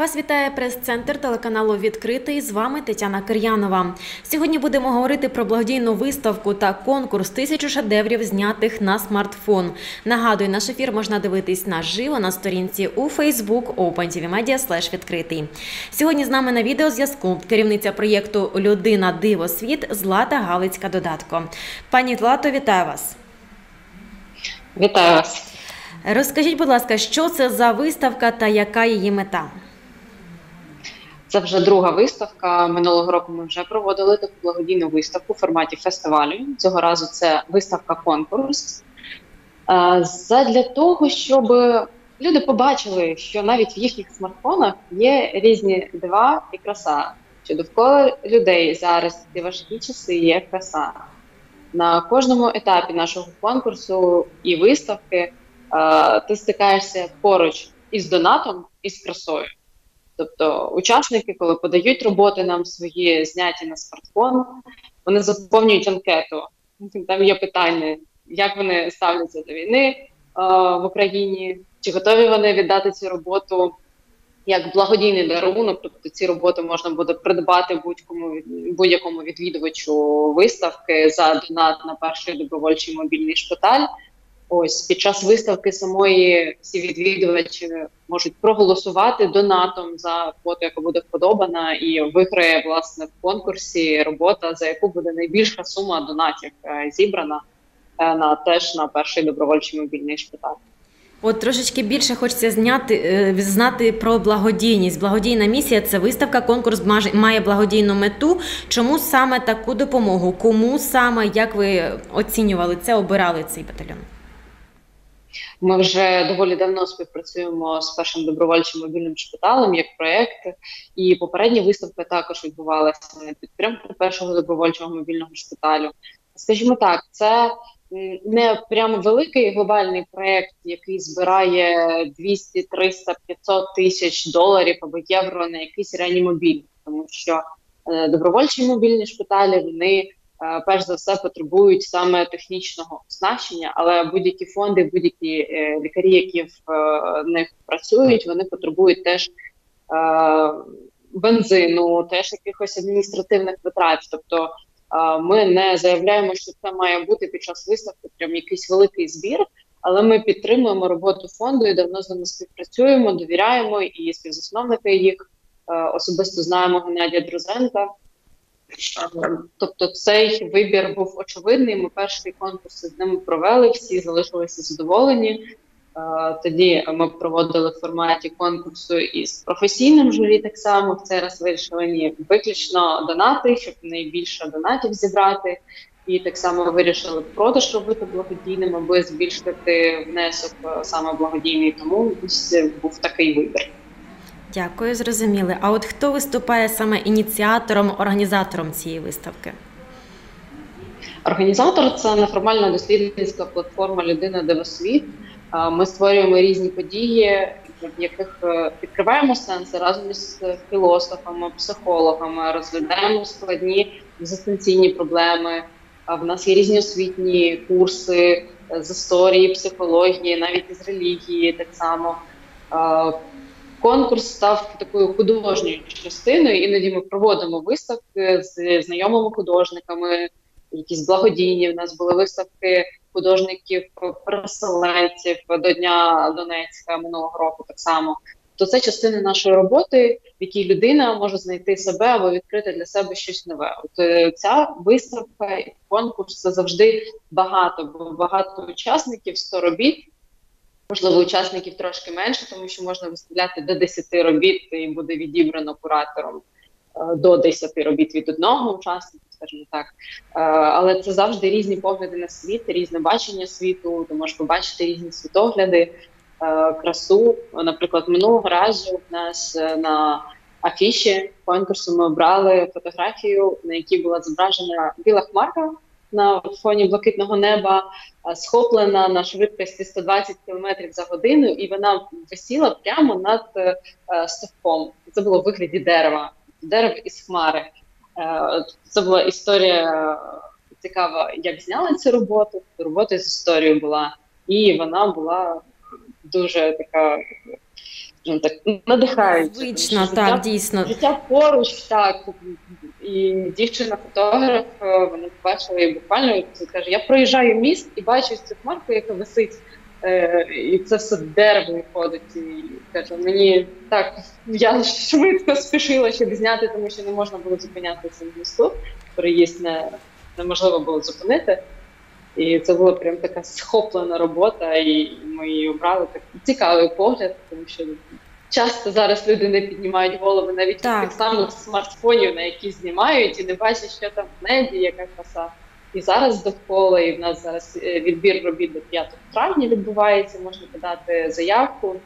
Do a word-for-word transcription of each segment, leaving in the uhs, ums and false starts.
Вас вітає прес-центр телеканалу «Відкритий». З вами Тетяна Кир'янова. Сьогодні будемо говорити про благодійну виставку та конкурс «Тисячу шедеврів, знятих на смартфон». Нагадую, наш ефір можна дивитись наживо на сторінці у Facebook OpenTVMedia слеш відкритий. Сьогодні з нами на відеозв'язку керівниця проєкту «Людина. Диво. Світ» Злата Галицька-Додатко. Пані Злато, вітаю вас. Вітаю вас. Розкажіть, будь ласка, що це за виставка та яка її мета? Це вже друга виставка. Минулого року ми вже проводили таку благодійну виставку в форматі фестивалю. Цього разу це виставка-конкурс. Задля того, щоб люди побачили, що навіть в їхніх смартфонах є різні дива і краса. Що довкола людей зараз ці важкі часи є краса. На кожному етапі нашого конкурсу і виставки ти стикаєшся поруч із донатом і з красою. Тобто учасники, коли подають роботи нам свої зняті на смартфон, вони заповнюють анкету. Там є питання, як вони ставляться до війни е, в Україні, чи готові вони віддати цю роботу як благодійний дарунок, тобто ці роботи можна буде придбати будь-кому, будь-якому відвідувачу виставки за донат на перший добровольчий мобільний шпиталь. Ось під час виставки самої всі відвідувачі можуть проголосувати донатом за фото, яка буде вподобана, і виграє, власне, в конкурсі робота, за яку буде найбільша сума донатів е, зібрана е, на теж на перший добровольчий мобільний шпиталь. От трошечки більше хочеться зняти, знати про благодійність. Благодійна місія – це виставка, конкурс має благодійну мету. Чому саме таку допомогу? Кому саме, як ви оцінювали це, обирали цей батальйон? Ми вже доволі давно співпрацюємо з першим добровольчим мобільним шпиталем як проєкт, і попередня виставка також відбувалася на підтримку першого добровольчого мобільного шпиталю. Скажімо так, це не прямо великий глобальний проєкт, який збирає двісті, триста, п'ятсот тисяч доларів або євро на якийсь реанімобіль, тому що е, добровольчі мобільні шпиталі, вони перш за все потребують саме технічного оснащення, але будь-які фонди, будь-які е, лікарі, які в е, них працюють, вони потребують теж е, бензину, теж якихось адміністративних витрат. Тобто е, ми не заявляємо, що це має бути під час виставки прям якийсь великий збір, але ми підтримуємо роботу фонду і давно з ними співпрацюємо, довіряємо, і співзасновники їх е, особисто знаємо Геннадія Друзенка. Тобто цей вибір був очевидний, ми перший конкурс з ними провели, всі залишилися задоволені. Тоді ми проводили в форматі конкурсу із професійним журі так само, в цей раз вирішили ні, виключно донати, щоб найбільше донатів зібрати. І так само вирішили продаж робити благодійним, аби збільшити внесок саме благодійний, тому був такий вибір. Дякую, зрозуміли. А от хто виступає саме ініціатором, організатором цієї виставки? Організатор – це неформальна дослідницька платформа «Людина. Диво. Світ». Ми створюємо різні події, в яких відкриваємо сенси разом із філософами, психологами, розглядаємо складні екзистенційні проблеми. В нас є різні освітні курси з історії, психології, навіть із релігії так само. Конкурс став такою художньою частиною, іноді ми проводимо виставки з знайомими художниками, якісь благодійні. У нас були виставки художників-переселенців до Дня Донецька минулого року так само. То це частина нашої роботи, в якій людина може знайти себе або відкрити для себе щось нове. От ця виставка і конкурс – це завжди багато, бо багато учасників, сто робіт. Можливо, учасників трошки менше, тому що можна виставляти до десяти робіт і буде відібрано куратором до десяти робіт від одного учасника, скажімо так. Але це завжди різні погляди на світ, різне бачення світу, ти можеш побачити різні світогляди, красу. Наприклад, минулого разу в нас на афіші конкурсу ми обрали фотографію, на якій була зображена біла хмарка на фоні блакитного неба, схоплена на швидкості сто двадцять кілометрів за годину, і вона висіла прямо над е, стовпом. Це було в вигляді дерева, дерева із хмари. Е, це була історія цікава, як зняли цю роботу. Робота з історією була, і вона була дуже така ну, так надихаюче. тому що Звично, так, життя, дійсно. життя поруч, так. І дівчина-фотограф, е, вона побачила і буквально каже: я проїжджаю міст і бачу цю хмарку, яка висить, е, і це все дерево виходить. І каже, мені так, я швидко спішила, щоб зняти, тому що не можна було зупинятися на місту, переїзд не, неможливо було зупинити. І це була прям така схоплена робота, і ми її обрали. Так цікавий погляд, тому що часто зараз люди не піднімають голови навіть від Так. тих самих смартфонів, на які знімають, і не бачать, що там в небі, яка краса. І зараз довкола, і в нас зараз е, відбір робіт до п'ятого травня відбувається, можна подати заявку.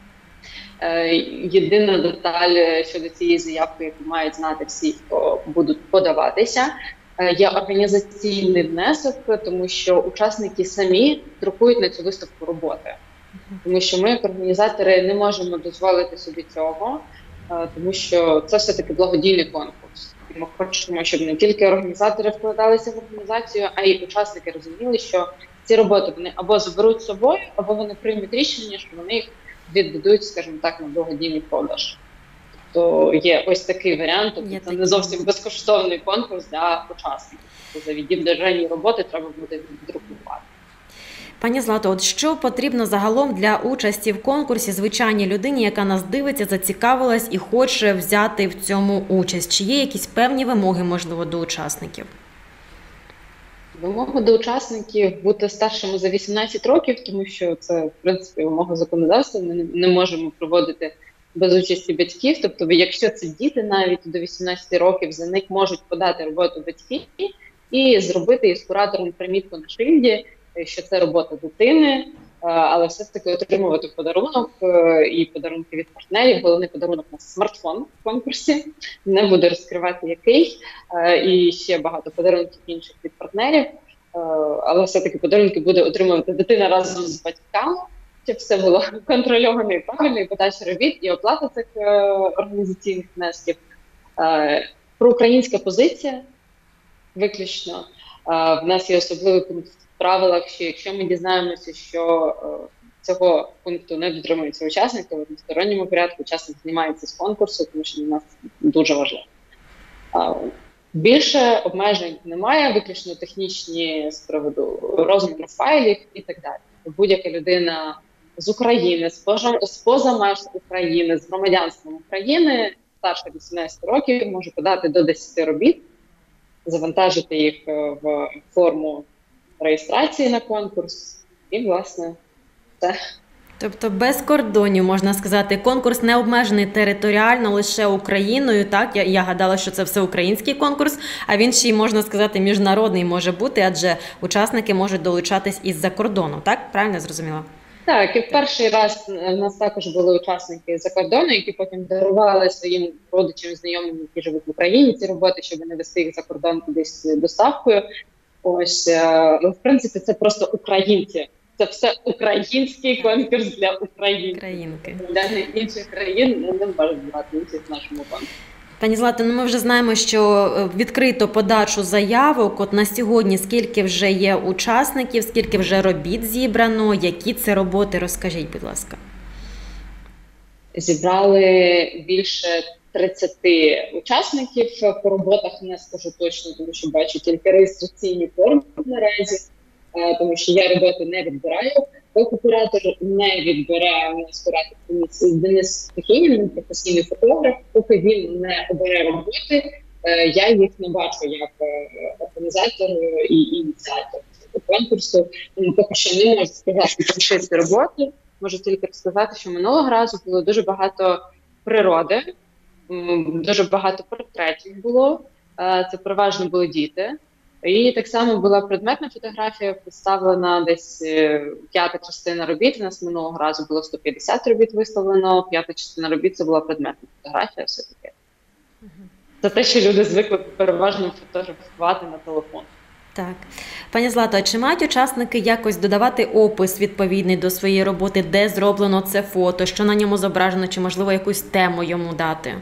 Е, Єдина деталь е, щодо цієї заявки, яку мають знати всі, хто будуть подаватися, е, є організаційний внесок, тому що учасники самі друкують на цю виставку роботи. Тому що ми, як організатори, не можемо дозволити собі цього, е, тому що це все-таки благодійний конкурс. І ми хочемо, щоб не тільки організатори вкладалися в організацію, а й учасники розуміли, що ці роботи вони або заберуть з собою, або вони приймуть рішення, що вони їх віддадуть, скажімо так, на благодійний продаж. Тобто є ось такий варіант, тобто Є це такий. не зовсім безкоштовний конкурс для учасників. Тобто за відібрані роботи треба буде віддрукувати. Пані Злато, от що потрібно загалом для участі в конкурсі звичайній людині, яка нас дивиться, зацікавилась і хоче взяти в цьому участь? Чи є якісь певні вимоги, можливо, до учасників? Вимога до учасників бути старшими за вісімнадцять років, тому що це, в принципі, вимога законодавства. Ми не- не можемо проводити без участі батьків. Тобто, якщо це діти навіть до вісімнадцяти років, за них можуть подати роботу батьки і зробити із куратором примітку на шильді, е, що це робота дитини, е, але все ж таки отримувати подарунок е, і подарунки від партнерів. Головний подарунок на смартфон в конкурсі. Не буду розкривати який. Е, І ще багато подарунків інших від партнерів. Е, Але все-таки подарунки буде отримувати дитина разом з батьками, щоб все було контрольовано і правильно, і подача робіт, і оплата цих е, організаційних внесків. Е, Проукраїнська позиція виключно. Е, В нас є особливий пункт в правилах, що якщо ми дізнаємося, що е, цього пункту не дотримуються учасники, в односторонньому порядку учасник знімається з конкурсу, тому що для нас дуже важливо. А, Більше обмежень немає, виключно технічні з приводу розміру файлів і так далі. Будь-яка людина з України, з поза, з поза меж України, з громадянством України, старше вісімнадцяти років, може подати до десяти робіт, завантажити їх е, в форму реєстрації на конкурс і, власне, це. Тобто без кордонів, можна сказати, конкурс не обмежений територіально лише Україною, так? Я, я гадала, що це всеукраїнський конкурс, а він ще й, можна сказати, міжнародний може бути, адже учасники можуть долучатись із-за кордону, так? Правильно зрозуміла? Так, і в перший раз в нас також були учасники за кордону, які потім дарували своїм родичам і знайомим, які живуть в Україні, ці роботи, щоб не вести їх за кордон кудись доставкою. Ось, е, ну, в принципі, це просто українці. Це все український конкурс для українців. Країнки. Для інших країн не можуть брати участь в нашому конкурсі. Пані Злато, ну ми вже знаємо, що відкрито подачу заявок. От на сьогодні скільки вже є учасників, скільки вже робіт зібрано, які це роботи, розкажіть, будь ласка. Зібрали більше тридцяти учасників. По роботах не скажу точно, тому що бачу тільки реєстраційні форми наразі, тому що я роботи не відбираю. Поки куратор не відбере, у нас куратор комісії Денис Стихінін, він професійний фотограф, поки він не обере роботи, я їх не бачу як організатор і ініціатор конкурсу. Тому поки що не можу сказати про роботи. Можу тільки сказати, що минулого разу було дуже багато природи, дуже багато портретів було, це переважно були діти. І так само була предметна фотографія, представлена десь п'ята частина робіт. У нас минулого разу було сто п'ятдесят робіт виставлено, п'ята частина робіт – це була предметна фотографія все-таки. Це те, що люди звикли переважно фотографувати на телефон. Так. Пані Злато, а чи мають учасники якось додавати опис відповідний до своєї роботи, де зроблено це фото, що на ньому зображено, чи, можливо, якусь тему йому дати?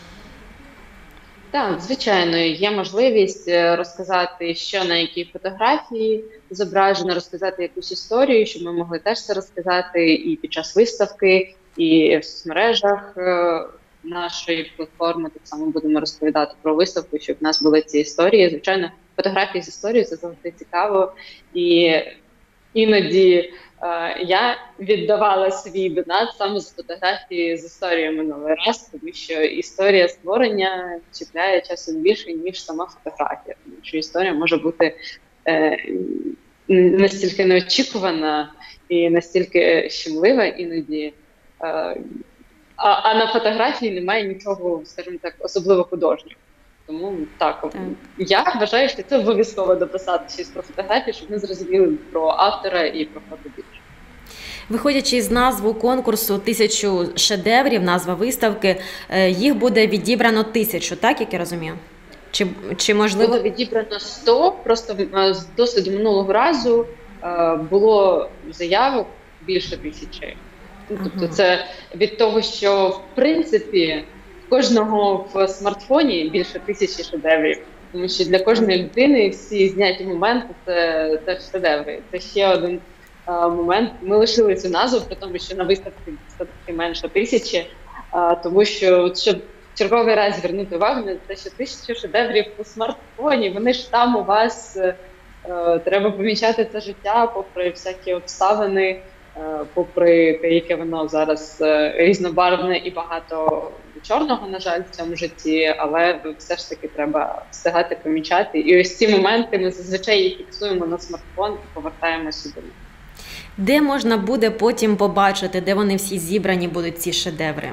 Так, звичайно, є можливість розказати, що на якій фотографії зображено, розказати якусь історію, щоб ми могли теж це розказати і під час виставки, і в соцмережах е, нашої платформи так само будемо розповідати про виставку, щоб в нас були ці історії. Звичайно, фотографії з історією – це завжди цікаво, і іноді е, я віддавала свій донат саме з фотографії з історією минулий раз, тому що історія створення чіпляє часом більше, ніж сама фотографія, тому що історія може бути е, настільки неочікувана і настільки щемлива іноді, е, а, а на фотографії немає нічого, скажімо так, особливо художнього. Тому так, так, я вважаю, що це обов'язково дописати щось про фотографії, щоб ми зрозуміли про автора і про фото більше. Виходячи з назву конкурсу «Тисячу шедеврів», назва виставки, їх буде відібрано тисячу, так, як я розумію? Чи, чи можливо... Було відібрано сто, просто з досвіду минулого разу було заявок більше тисячі. Тобто ага. Це від того, що в принципі кожного в смартфоні більше тисячі шедеврів, тому що для кожної людини всі зняті моменти це, це шедеври. Це ще один а, момент. Ми лишили цю назву, при тому, що на виставці все-таки менше тисячі, а, тому що, щоб черговий раз звернути увагу на те, що тисячі шедеврів у смартфоні, вони ж там у вас, а, треба помічати це життя, попри всякі обставини, попри те, яке воно зараз різнобарвне і багато чорного, на жаль, в цьому житті, але все ж таки треба встигати помічати. І ось ці моменти ми зазвичай їх фіксуємо на смартфон і повертаємо сюди. Де можна буде потім побачити, де вони всі зібрані будуть, ці шедеври?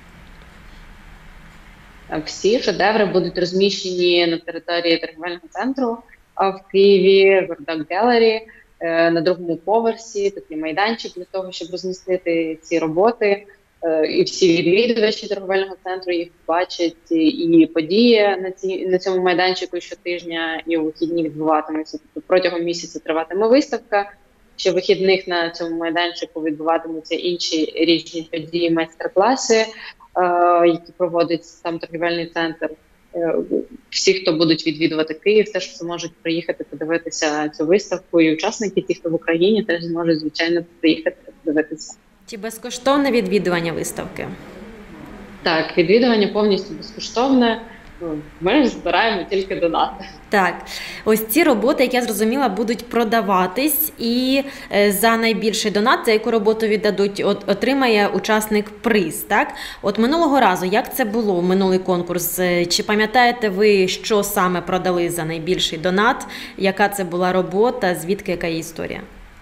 Всі шедеври будуть розміщені на території торгівельного центру в Києві, Вердак Gallery. На другому поверсі такий майданчик для того, щоб розмістити ці роботи. І всі відвідувачі торговельного центру їх бачать, і події на, ці, на цьому майданчику щотижня, і у вихідні відбуватимуться. Тобто протягом місяця триватиме виставка, що вихідних на цьому майданчику відбуватимуться інші різні події, майстер-класи, які проводить там торговельний центр. Всі, хто будуть відвідувати Київ, теж зможуть приїхати подивитися цю виставку, і учасники, ті, хто в Україні, теж зможуть, звичайно, приїхати подивитися. Чи безкоштовне відвідування виставки? Так, відвідування повністю безкоштовне. Ми збираємо тільки донати. Так, ось ці роботи, як я зрозуміла, будуть продаватись, і за найбільший донат, за яку роботу віддадуть, от, отримає учасник приз, так? От минулого разу, як це було, минулий конкурс? Чи пам'ятаєте ви, що саме продали за найбільший донат? Яка це була робота, звідки, яка є історія?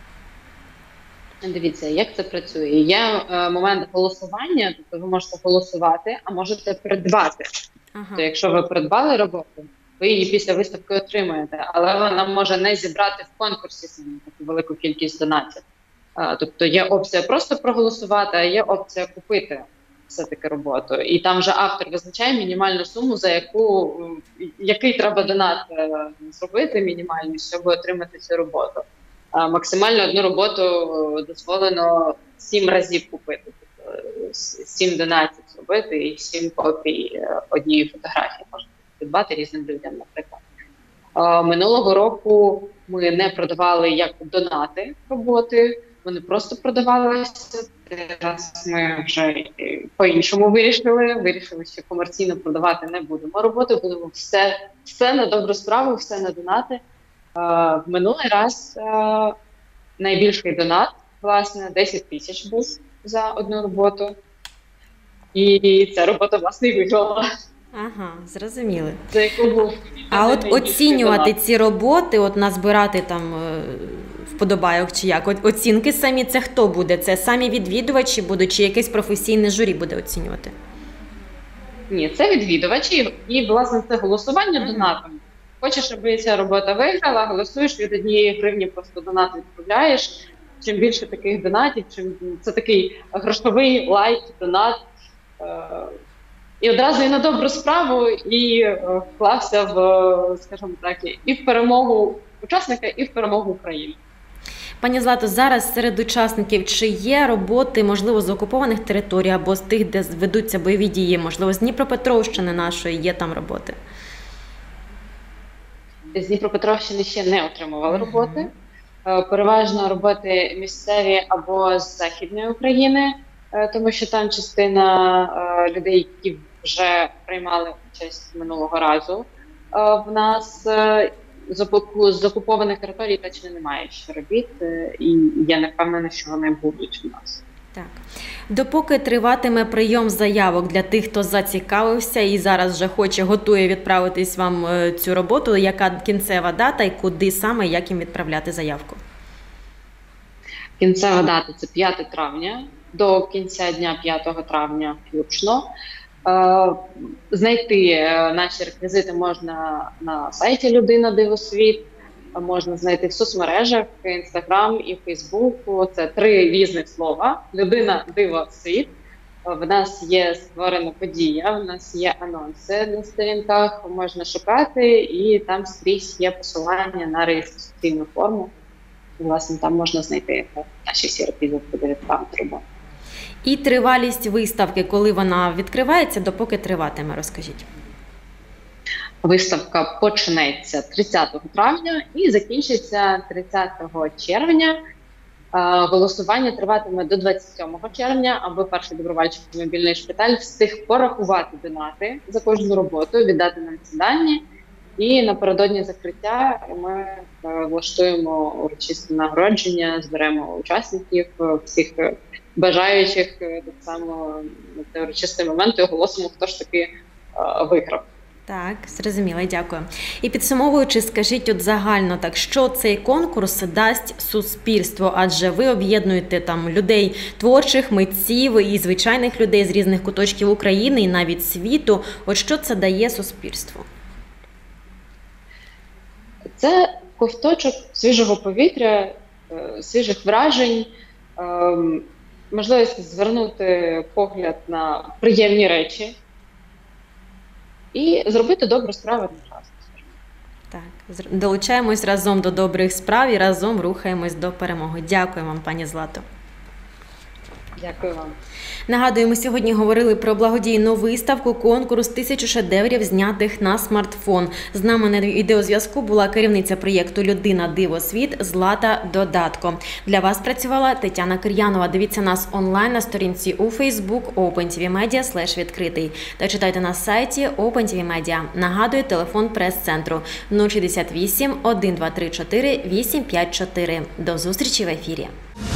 Дивіться, як це працює. Є е, момент голосування, тобто ви можете голосувати, а можете придбати. Ага. То якщо ви придбали роботу, ви її після виставки отримаєте, але вона може не зібрати в конкурсі самі таку велику кількість донатів. А, тобто є опція просто проголосувати, а є опція купити все-таки роботу. І там вже автор визначає мінімальну суму, за яку, який треба донат зробити мінімальний, щоб отримати цю роботу. А максимально одну роботу дозволено сім разів купити. Сім донатів зробити і сім копій однієї фотографії можна придбати різним людям, наприклад. Минулого року ми не продавали як донати роботи, вони просто продавалися. Зараз ми вже по-іншому вирішили. Вирішили, що комерційно продавати не будемо роботи, будемо все, все на добру справу, все на донати. В минулий раз найбільший донат, власне, десять тисяч був за одну роботу. І ця робота, власне, і виграла. Ага, зрозуміли. За яку був. А от оцінювати донат. Ці роботи, от назбирати там вподобайок чи як, от оцінки самі, це хто буде? Це самі відвідувачі будуть, чи якесь професійне журі буде оцінювати? Ні, це відвідувачі і, власне, це голосування ага. донатом. Хочеш, щоб ця робота виграла, голосуєш, від однієї гривні просто донат відправляєш. Чим більше таких донатів, чим це такий грошовий лайк, донат. І одразу і на добру справу, і вклався в, скажімо так, і в перемогу учасника, і в перемогу України. Пані Злато, зараз серед учасників чи є роботи, можливо, з окупованих територій або з тих, де ведуться бойові дії, можливо, з Дніпропетровщини нашої є там роботи? З Дніпропетровщини ще не отримували роботи. Переважно роботи місцеві або з Західної України. е, тому що там частина е, людей, які вже приймали участь минулого разу е, в нас е, з окуп- з окупованих територій точно немає ще робіт, е, і я не впевнена, що вони будуть у нас. Так. Допоки триватиме прийом заявок для тих, хто зацікавився і зараз вже хоче, готує відправитись вам е, цю роботу, яка кінцева дата і куди саме, як їм відправляти заявку? Кінцева дата – це п'яте травня, до кінця дня п'ятого травня включно. Е, Знайти е, наші реквізити можна на сайті «Людина Дивосвіт», можна знайти в соцмережах, Інстаграм і Фейсбуку. Це три різних слова. «Людина Дивосвіт». В нас є створена подія, в нас є анонси на сторінках, можна шукати, і там скрізь є посилання на реєстраційну форму. Власне, там можна знайти наші всі реквізити, куди відправити роботу. І тривалість виставки, коли вона відкривається, допоки триватиме, розкажіть. Виставка почнеться тридцятого травня і закінчиться тридцятого червня. Голосування триватиме до двадцять сьомого червня, аби перший добровольчий мобільний шпиталь встиг порахувати донати за кожну роботу, віддати нам ці дані. І напередодні закриття ми влаштуємо урочисте нагородження, зберемо учасників, всіх бажаючих, так само на цей урочистий момент і оголосимо, хто ж таки виграв. Так, зрозуміло, дякую. І підсумовуючи, скажіть от загально так, що цей конкурс дасть суспільству, адже ви об'єднуєте там людей творчих, митців і звичайних людей з різних куточків України і навіть світу. От що це дає суспільству? Це ковточок свіжого повітря, свіжих вражень, можливість звернути погляд на приємні речі і зробити добру справу одночасно. Так, долучаємось разом до добрих справ і разом рухаємось до перемоги. Дякую вам, пані Злато. Дякую вам. Нагадую, ми сьогодні говорили про благодійну виставку «Конкурс тисячу шедеврів, знятих на смартфон». З нами на відеозв'язку була керівниця проєкту «Людина Дивосвіт» Злата Додатко. Для вас працювала Тетяна Кир'янова. Дивіться нас онлайн на сторінці у Facebook OpenTVMedia слеш відкритий. Та читайте на сайті OpenTVMedia. Нагадую, телефон прес-центру нуль шістдесят вісім, один два три чотири, вісім п'ять чотири. До зустрічі в ефірі.